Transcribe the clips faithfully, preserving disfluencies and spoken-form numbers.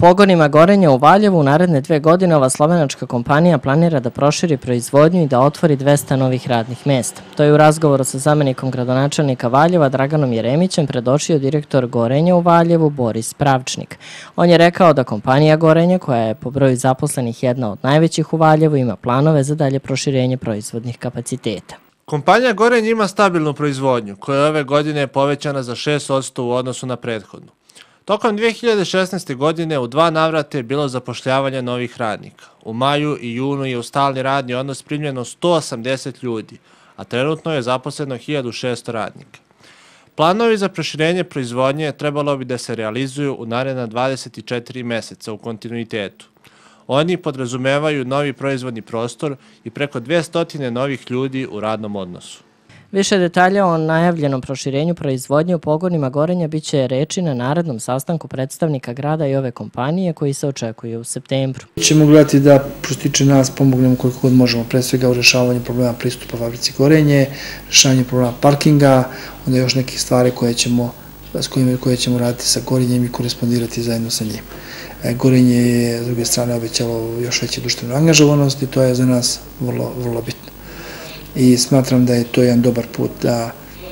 pogonima Gorenja u Valjevu u naredne dve godine ova slovenačka kompanija planira da proširi proizvodnju i da otvori dvesta novih radnih mesta. To je u razgovoru sa zamenikom gradonačelnika Valjeva Draganom Jeremićem predočio direktor Gorenja u Valjevu Boris Pravčnik. On je rekao da kompanija Gorenja, koja je po broju zaposlenih jedna od najvećih u Valjevu, ima planove za dalje proširenje proizvodnih kapaciteta. Kompanija Gorenje ima stabilnu proizvodnju, koja je ove godine povećana za šest posto u odnosu na prethodnu. Tokom dve hiljade šesnaeste. godine u dva navrata je bilo zapošljavanje novih radnika. U maju i junu je u stalni radni odnos primljeno sto osamdeset ljudi, a trenutno je zaposleno hiljadu šesto radnika. Planovi za proširenje proizvodnje trebalo bi da se realizuju u naredna dvadeset četiri meseca u kontinuitetu. Oni podrazumevaju novi proizvodni prostor i preko dvesta novih ljudi u radnom odnosu. Više detalja o najavljenom proširenju proizvodnje u pogonima Gorenja biće reči na narednom sastanku predstavnika grada i ove kompanije koji se očekuje u septembru. Ćemo gledati da što se tiče nas pomognemo koliko god možemo, pre svega u rešavanju problema pristupa fabrici Gorenje, rešavanju problema parkinga, onda još nekih stvari koje ćemo, s kojima, koje ćemo raditi sa Gorenjem i korespondirati zajedno sa njim. Gorenje je s druge strane obećalo još veće društvenu angažovanost i to je za nas vrlo, vrlo bitno. I smatram da je to jedan dobar put da,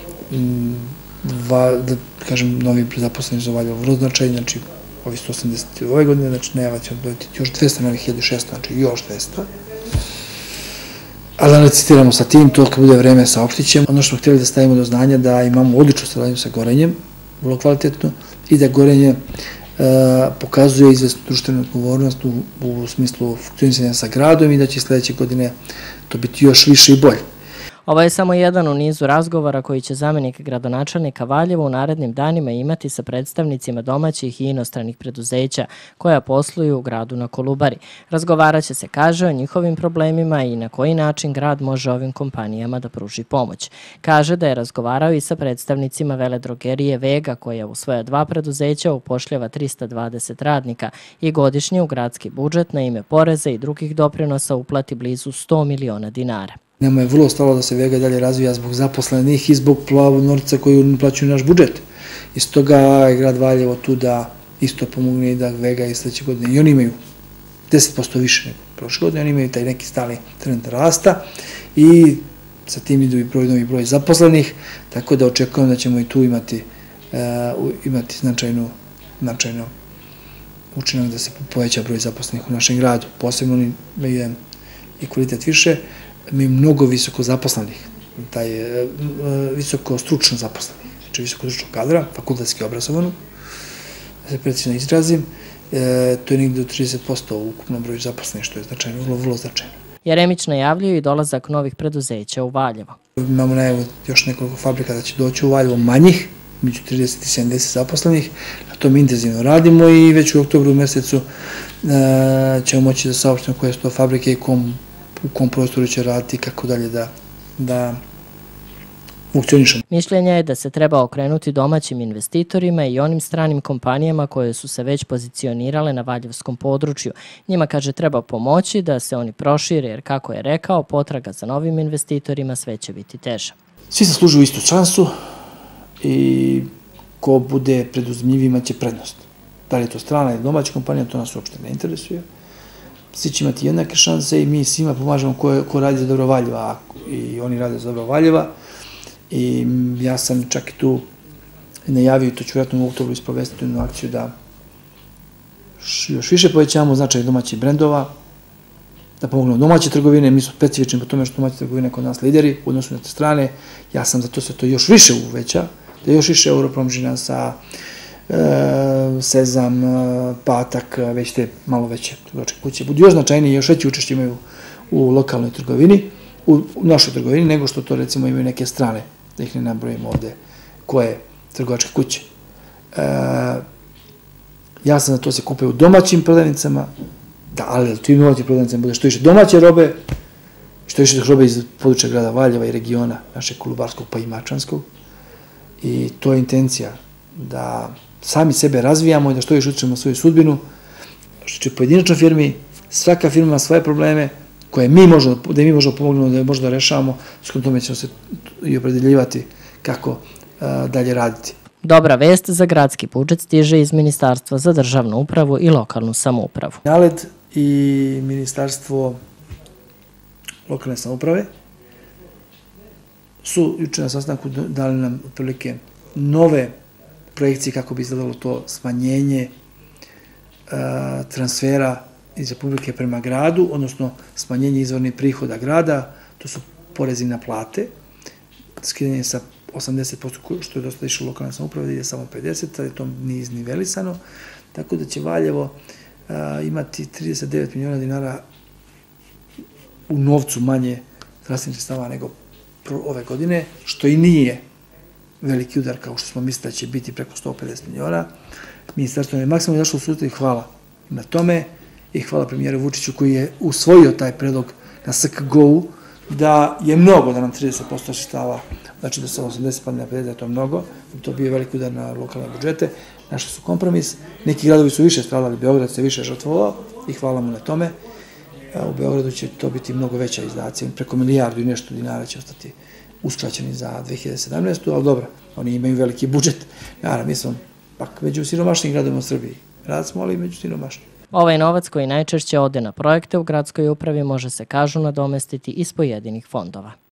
da kažem, novi zaposleni za Valjevo vrlo značajni, znači ovi sto osamdeset ove godine, znači najava će dobiti još dvesta novih hiljadu šesto, znači još dvesta. Ali da ne citiramo sa tim, to kad bude vreme saopštit ćemo. Ono što smo htjeli da stavimo do znanja da imamo odličnu saradnju sa Gorenjem, vrlo kvalitetno, i da Gorenje pokazuje izvesnu društvenu odgovornost u smislu funkcionisanja sa gradom i da će sljedeće godine to biti još više i bolje. Ovo je samo jedan u nizu razgovora koji će zamenik gradonačelnika Valjeva u narednim danima imati sa predstavnicima domaćih i inostranih preduzeća koja posluju u gradu na Kolubari. Razgovarat će se, kaže, o njihovim problemima i na koji način grad može ovim kompanijama da pruži pomoć. Kaže da je razgovarao i sa predstavnicima veledrogerije Vega koja u svoja dva preduzeća upošljava trista dvadeset radnika i godišnje u gradski budžet na ime poreza i drugih doprinosa uplati blizu sto miliona dinara. Nama je vrlo stalo da se Vega dalje razvija zbog zaposlenih i zbog plavu norca koju plaćaju naš budžet. I stoga je grad Valjevo tu da isto pomogne i da Vega i sljedeće godine. I oni imaju deset posto više nego prošle godine, oni imaju taj neki stali trend rasta i sa tim idu i broj novi broj zaposlenih, tako da očekujem da ćemo i tu imati, uh, imati značajnu, značajno učinak da se poveća broj zaposlenih u našem gradu. Posebno oni imaju i kvalitet više, mi mnogo visoko zaposlenih, taj visoko stručno zaposlenih, znači visoko stručnog kadra, fakultetski obrazovanu, da se precizno izrazim, to je negdje do trideset posto u ukupnom broju zaposlenih, što je značajno, vrlo, vrlo značajno. Jeremić najavljuje i dolazak novih preduzeća u Valjevo. Imamo najavu još nekoliko fabrika da će doći u Valjevo manjih, među trideset i sedamdeset zaposlenih, na tom intenzivno radimo i već u oktobru mjesecu ćemo moći da saopštimo koje su to fabrike i kom u kom prostoru će raditi i kako dalje da, da funkcionišemo. Mišljenja je da se treba okrenuti domaćim investitorima i onim stranim kompanijama koje su se već pozicionirale na valjevskom području. Njima, kaže, treba pomoći da se oni prošire, jer kako je rekao, potraga za novim investitorima sve će biti teža. Svi zaslužuju istu šansu i ko bude preduzmljiv imaće prednost. Da li je to strana ili domaća kompanija, to nas uopšte ne interesuje. Svi će imati jednake šanse i mi svima pomažemo ko, ko radi za dobro Valjeva i oni rade za dobro Valjeva i ja sam čak i tu najavio i to ću vjerojatno u oktobru isprovestiti jednu akciju da još više povećavamo značaj domaćih brendova, da pomognemo domaće trgovine, mi smo specifični po tome što domaće trgovine kod nas lideri u odnosu na te strane, ja sam za to se to još više uveća, da još više Europromžina sa Sezam, Patak, već te malo veće trgovačke kuće budu još značajnije i još veće učešće imaju u lokalnoj trgovini, u našoj trgovini, nego što to recimo imaju neke strane, da ih ne nabrojimo ovde, koje trgovačke kuće. Ja sam za to se kupio u domaćim prodavnicama, da, ali tu i domaćim prodavnicama bude što više domaće robe, što više robe iz područja grada Valjeva i regiona, našeg Kolubarskog pa i Mačvanskog. I to je intencija, da sami sebe razvijamo i da što više utičemo svoju sudbinu. Što će pojedinačnoj firmi, svaka firma ima svoje probleme koje mi možemo, da mi možemo pomognemo, da možemo da rešavamo, s kojom tome ćemo se i opredeljivati kako dalje raditi. Dobra vest za gradski budžet stiže iz Ministarstva za državnu upravu i lokalnu samoupravu. NALED i Ministarstvo lokalne samouprave su juče na sastanku dali nam otprilike nove projekcije kako bi izgledalo to smanjenje transfera iz Republike prema gradu, odnosno smanjenje izvornih prihoda grada, to su porezi na plate, skidanje sa osamdeset posto što je dosta išlo lokalne samouprave, da ide samo pedeset, ali to nije iznivelisano, tako da će Valjevo imati trideset devet miliona dinara u novcu manje zdravstvenih sredstava nego ove godine, što i nije veliki udar kao što smo mislili da će biti preko sto pedeset miliona. Ministarstvo je maksimalno došlo u susret i hvala na tome i hvala premijeru Vučiću koji je usvojio taj predlog na S K G O-u da je mnogo da nam trideset posto sredstava, znači da se osamdeset padne na pedeset, da je to mnogo, da bi to bio veliki udar na lokalne budžete. Našli su kompromis, neki gradovi su više stradali, Beograd se više žrtvovao i hvala mu na tome. U Beogradu će to biti mnogo veća izdacija, preko milijardu i nešto dinara će ostati uskraćeni za dve hiljade sedamnaestu. ali dobro, oni imaju veliki budžet. Naravno, mi smo pak među siromašnim gradovima u Srbiji. Grad smo, ali među siromašnim. Ovaj novac koji najčešće ode na projekte u gradskoj upravi može se, kažu, nadomestiti iz pojedinih fondova.